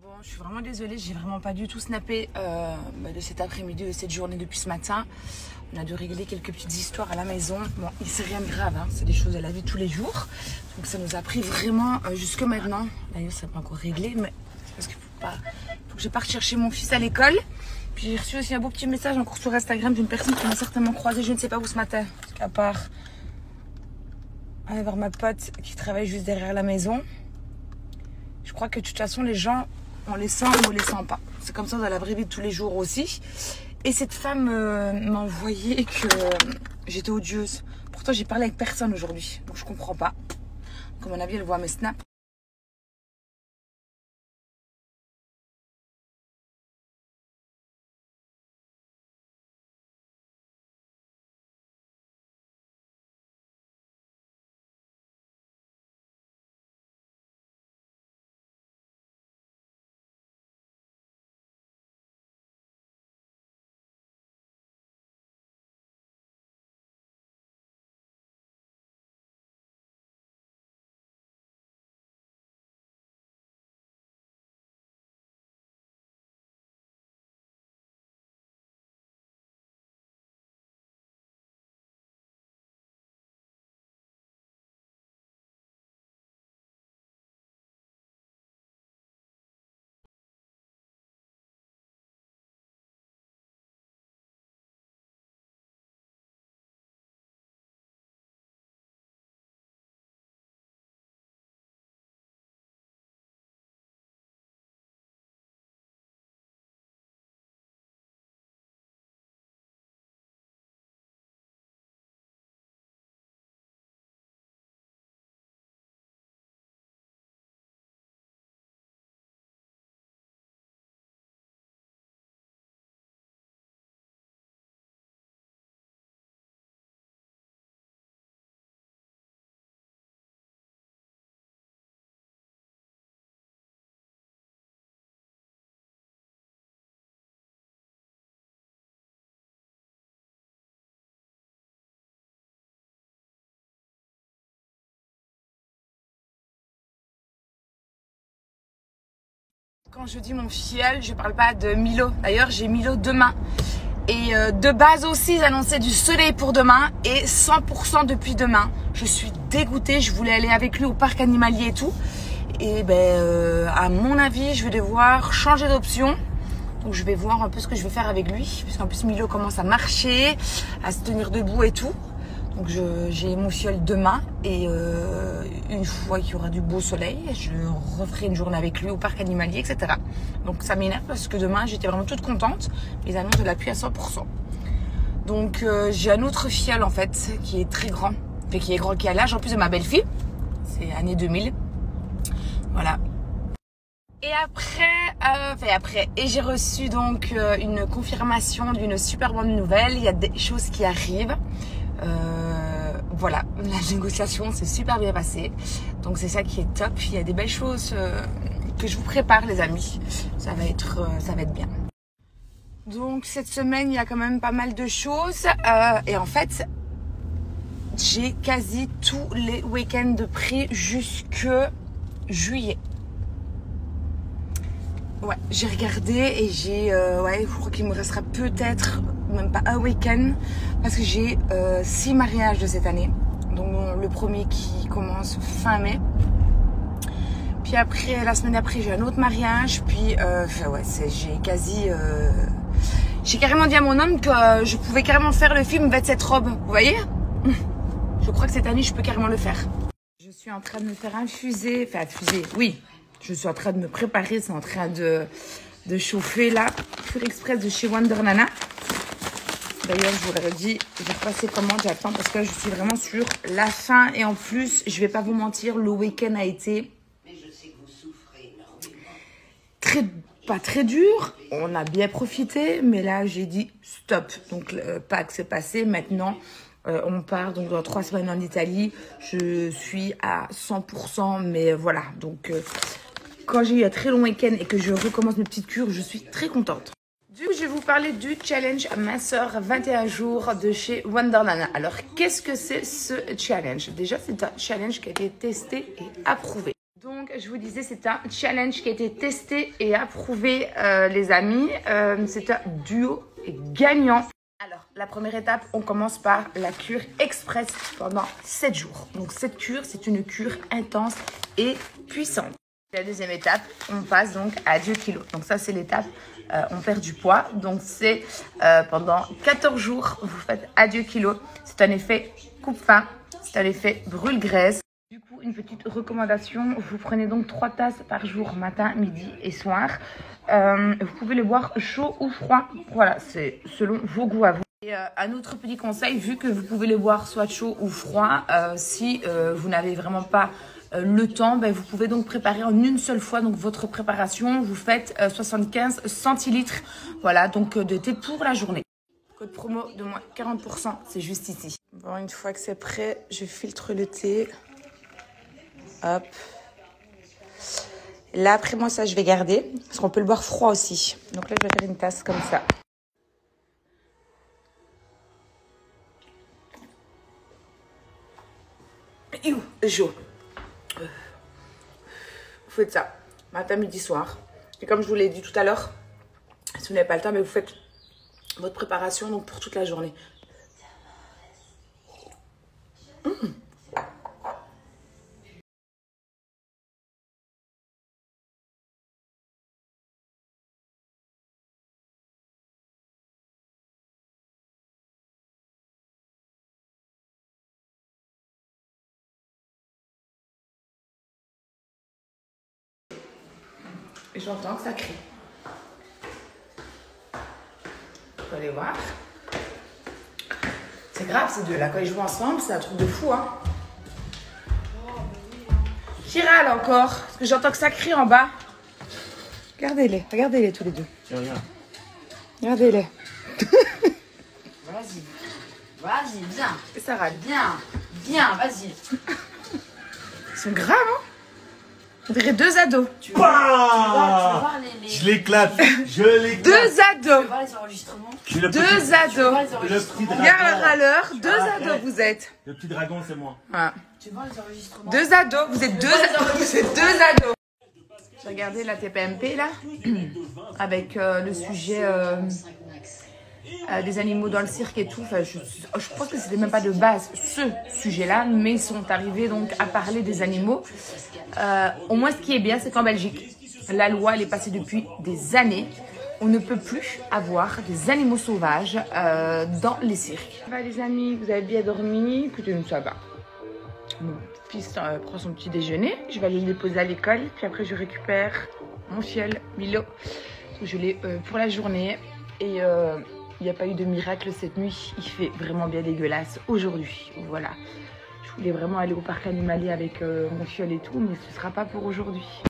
Bon, je suis vraiment désolée, j'ai vraiment pas du tout snappé de cet après-midi, de cette journée depuis ce matin. On a dû régler quelques petites histoires à la maison. Bon, il c'est rien de grave, hein, c'est des choses de la vie de tous les jours. Donc ça nous a pris vraiment jusque maintenant. D'ailleurs, ça n'a pas encore réglé, mais c'est parce qu'il faut que je parte chercher mon fils à l'école. Puis j'ai reçu aussi un beau petit message encore sur Instagram d'une personne qui m'a certainement croisé, je ne sais pas où ce matin. Parce qu'à part aller voir ma pote qui travaille juste derrière la maison, je crois que de toute façon, les gens, on les sent ou on les sent pas. C'est comme ça dans la vraie vie de tous les jours aussi. Et cette femme m'a envoyé que j'étais odieuse. Pourtant, j'ai parlé avec personne aujourd'hui. Donc, je comprends pas. Comme à mon avis, elle voit mes snaps. Quand je dis mon filleul, je parle pas de Milo. D'ailleurs, j'ai Milo demain. Et de base aussi, ils annonçaient du soleil pour demain et 100% depuis demain. Je suis dégoûtée, je voulais aller avec lui au parc animalier et tout. Et à mon avis, je vais devoir changer d'option. Donc je vais voir un peu ce que je vais faire avec lui. Puisqu'en plus, Milo commence à marcher, à se tenir debout et tout. Donc j'ai mon filleul demain et une fois qu'il y aura du beau soleil, je referai une journée avec lui au parc animalier, etc. Donc ça m'énerve parce que demain j'étais vraiment toute contente. Ils annoncent de la pluie à 100%. Donc j'ai un autre filleul en fait qui est très grand, enfin, qui est à l'âge en plus de ma belle-fille. C'est année 2000. Voilà. Et après, j'ai reçu donc une confirmation d'une super bonne nouvelle. Il y a des choses qui arrivent. Voilà, la négociation s'est super bien passée. Donc c'est ça qui est top. Il y a des belles choses que je vous prépare les amis. Ça va être bien. Donc cette semaine, il y a quand même pas mal de choses. Et en fait, j'ai quasi tous les week-ends de prix jusque juillet. Ouais, j'ai regardé et j'ai... je crois qu'il me restera peut-être même pas un week-end parce que j'ai 6 mariages de cette année. Donc le premier qui commence fin mai. Puis après, la semaine d'après, j'ai un autre mariage. Puis, j'ai carrément dit à mon homme que je pouvais carrément faire le film Vête cette robe. Vous voyez? Je crois que cette année, je peux carrément le faire. Je suis en train de me faire infuser. Enfin, infuser, oui. Je suis en train de me préparer, c'est en train de chauffer là. Pure Express de chez Wonder Nana. D'ailleurs, je vous l'aurais dit, j'ai repassé commande, j'attends parce que je suis vraiment sur la fin. Et en plus, je vais pas vous mentir, le week-end a été pas très dur. On a bien profité, mais là, j'ai dit stop. Donc, le Pâques c'est passé. Maintenant, on part donc dans 3 semaines en Italie. Je suis à 100%, mais voilà. Donc, quand j'ai eu un très long week-end et que je recommence mes petites cures, je suis très contente. Du coup, je vais vous parler du challenge minceur 21 jours de chez Wonder Nana. Alors, qu'est-ce que c'est ce challenge? Déjà, c'est un challenge qui a été testé et approuvé. Donc, je vous disais, c'est un challenge qui a été testé et approuvé, les amis. C'est un duo gagnant. Alors, la première étape, on commence par la cure express pendant 7 jours. Donc, cette cure, c'est une cure intense et puissante. La deuxième étape, on passe donc à 2 kilos. Donc, ça, c'est l'étape, on perd du poids. Donc, c'est pendant 14 jours, vous faites à 2 kilos. C'est un effet coupe-faim, c'est un effet brûle-graisse. Du coup, une petite recommandation, vous prenez donc 3 tasses par jour, matin, midi et soir. Vous pouvez les boire chaud ou froid. Voilà, c'est selon vos goûts à vous. Et un autre petit conseil, vu que vous pouvez les boire soit chaud ou froid, si vous n'avez vraiment pas le temps, ben, vous pouvez donc préparer en une seule fois donc votre préparation. Vous faites 75 centilitres, voilà, donc de thé pour la journée. Code promo de moins 40%, c'est juste ici. Bon, une fois que c'est prêt, je filtre le thé. Hop. Là, après moi, ça, je vais garder. Parce qu'on peut le boire froid aussi. Donc là, je vais faire une tasse comme ça. Vous faites ça. Matin, midi, soir. Et comme je vous l'ai dit tout à l'heure, si vous n'avez pas le temps, mais vous faites votre préparation donc pour toute la journée. Et j'entends que ça crie. Vous allez voir. C'est grave ces deux-là. Quand ils jouent ensemble, c'est un truc de fou, hein. Qui râle encore? Parce que j'entends que ça crie en bas. Regardez-les tous les deux. Regardez-les. Vas-y, viens. Et ça râle. Viens, vas-y. Ils sont graves, hein. On dirait 2 ados. Tu vas voir les... Je l'éclate. 2 ados. Tu vas voir les enregistrements. 2 ados. Le petit dragon. Regarde la râleur. 2 ados, vous êtes. Le petit dragon, c'est moi. Voilà. Tu vois les enregistrements. 2 ados. Vous êtes 2 ados. Vous êtes 2 ados. J'ai regardé la TPMP, là, avec le sujet des animaux dans le cirque et tout. Enfin, je pense que c'était même pas de base ce sujet-là, mais ils sont arrivés donc à parler des animaux. Au moins, ce qui est bien, c'est qu'en Belgique, la loi elle est passée depuis des années. On ne peut plus avoir des animaux sauvages dans les cirques. Ça va les amis, vous avez bien dormi? Écoutez, nous ça va. Mon fils prend son petit déjeuner. Je vais aller le déposer à l'école. Puis après, je récupère mon fiel, Milo. Je l'ai pour la journée. Et il n'y a pas eu de miracle cette nuit. Il fait vraiment bien dégueulasse aujourd'hui. Voilà. Je voulais vraiment aller au parc animalier avec mon fiel et tout. Mais ce ne sera pas pour aujourd'hui.